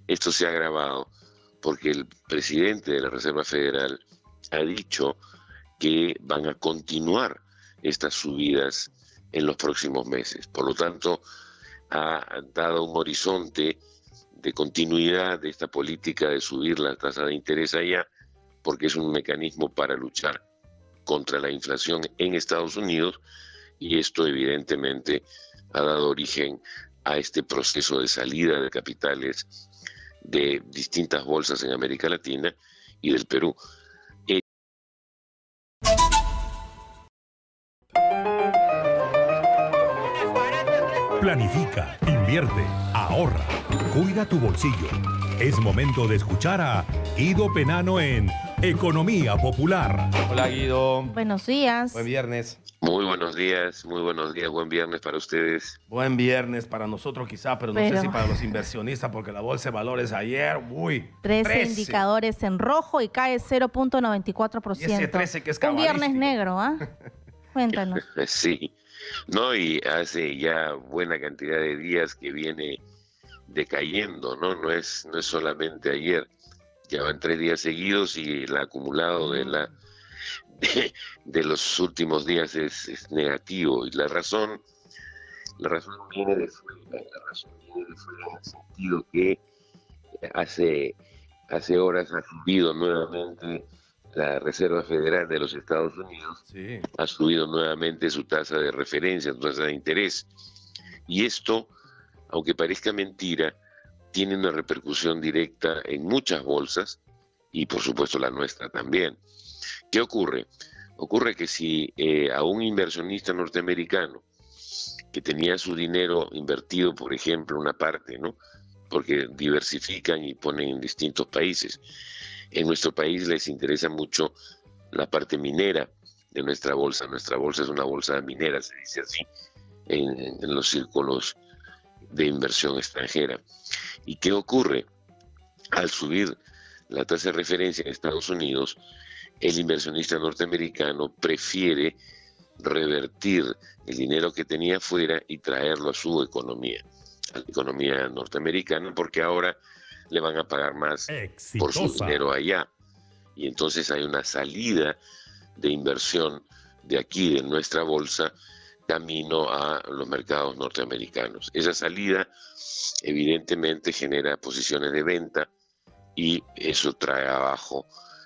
Esto se ha agravado porque el presidente de la Reserva Federal ha dicho que van a continuar estas subidas en los próximos meses. Por lo tanto, ha dado un horizonte de continuidad de esta política de subir la tasa de interés allá, porque es un mecanismo para luchar contra la inflación en Estados Unidos, y esto evidentemente ha dado origen a este proceso de salida de capitales de distintas bolsas en América Latina y del Perú. Planifica, invierte, ahorra, cuida tu bolsillo. Es momento de escuchar a Guido Penano en Economía Popular. Hola Guido. Buenos días. Buen viernes. Muy buenos días, buen viernes para ustedes. Buen viernes para nosotros quizá, pero no sé si para los inversionistas, porque la bolsa de valores ayer, 13 indicadores en rojo y cae 0.94%. Y ese 13 que es un viernes cabalístico. negro, ¿ah? Cuéntanos. Sí, no, y hace ya buena cantidad de días que viene decayendo, ¿no? No es solamente ayer, ya van 3 días seguidos y el acumulado de los últimos días es negativo, y la razón viene de fuera, en el sentido que hace horas ha subido nuevamente la Reserva Federal de los Estados Unidos, Sí. ha subido nuevamente su tasa de referencia, su tasa de interés, y esto, aunque parezca mentira, tiene una repercusión directa en muchas bolsas, y por supuesto la nuestra también. ¿Qué ocurre? Ocurre que si a un inversionista norteamericano que tenía su dinero invertido, por ejemplo, una parte, ¿no? Porque diversifican y ponen en distintos países. En nuestro país les interesa mucho la parte minera de nuestra bolsa. Nuestra bolsa es una bolsa minera, se dice así, en los círculos de inversión extranjera. ¿Y qué ocurre? Al subir la tasa de referencia en Estados Unidos, el inversionista norteamericano prefiere revertir el dinero que tenía afuera y traerlo a su economía, a la economía norteamericana, porque ahora le van a pagar más por su dinero allá. Y entonces hay una salida de inversión de aquí, de nuestra bolsa, camino a los mercados norteamericanos. Esa salida evidentemente genera posiciones de venta y eso trae abajo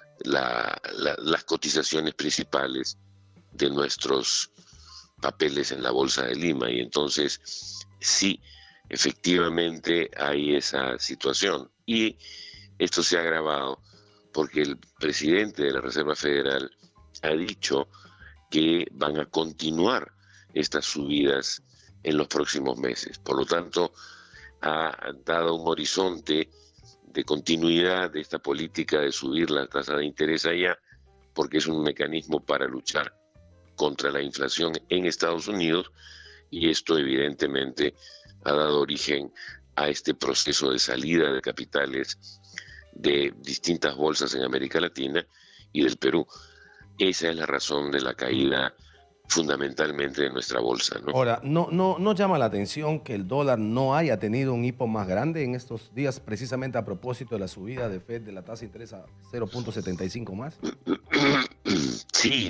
las cotizaciones principales de nuestros papeles en la Bolsa de Lima, y entonces sí, efectivamente hay esa situación, y esto se ha agravado porque el presidente de la Reserva Federal ha dicho que van a continuar estas subidas en los próximos meses. Por lo tanto, ha dado un horizonte de continuidad de esta política de subir la tasa de interés allá, porque es un mecanismo para luchar contra la inflación en Estados Unidos, y esto evidentemente ha dado origen a este proceso de salida de capitales de distintas bolsas en América Latina y del Perú. Esa es la razón de la caída fundamentalmente de nuestra bolsa, ¿no? Ahora, ¿no llama la atención que el dólar no haya tenido un hipo más grande en estos días, precisamente a propósito de la subida de FED de la tasa de interés a 0.75 más? Sí,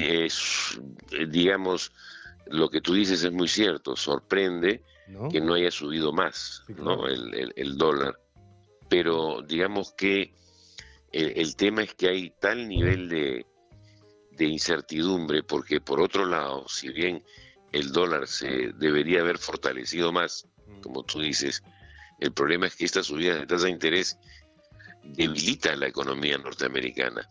digamos, lo que tú dices es muy cierto. Sorprende, ¿no?, que no haya subido más, sí, claro, ¿no?, el dólar. Pero digamos que el tema es que hay tal nivel de incertidumbre, porque por otro lado, si bien el dólar se debería haber fortalecido más, como tú dices, el problema es que esta subida de tasa de interés debilita la economía norteamericana,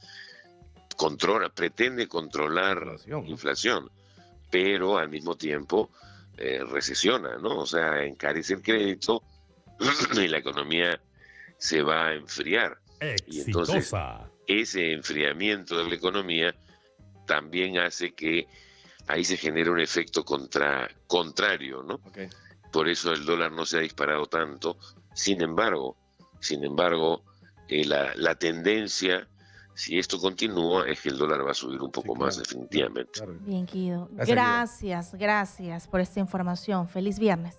pretende controlar inflación, pero al mismo tiempo recesiona, ¿no? O sea, encarece el crédito y la economía se va a enfriar. Y entonces ese enfriamiento de la economía también hace que ahí se genere un efecto contrario, ¿no? Okay. Por eso el dólar no se ha disparado tanto. Sin embargo, la tendencia, si esto continúa, es que el dólar va a subir un poco más, definitivamente. Bien, Guido. Gracias por esta información. Feliz viernes.